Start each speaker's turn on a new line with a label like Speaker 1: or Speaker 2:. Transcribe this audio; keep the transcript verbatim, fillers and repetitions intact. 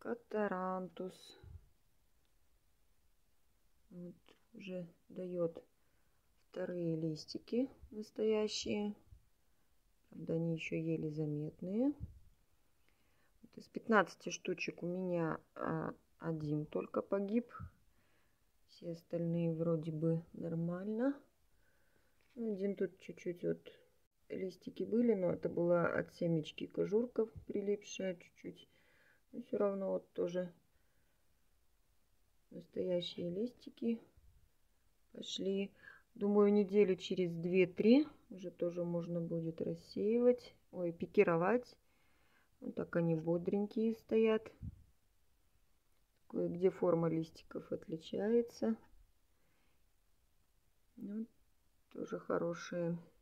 Speaker 1: Катарантус. Вот, уже дает вторые листики настоящие. Правда, они еще еле заметные. Вот из пятнадцати штучек у меня а, один только погиб. Все остальные вроде бы нормально. Один тут чуть-чуть вот листики были, но это была от семечки кожурка прилипшая чуть-чуть. Но все равно вот тоже настоящие листики пошли. Думаю, недели через две-три уже тоже можно будет рассеивать, ой, пикировать. Вот так они бодренькие стоят. Кое-где форма листиков отличается. Ну, тоже хорошие.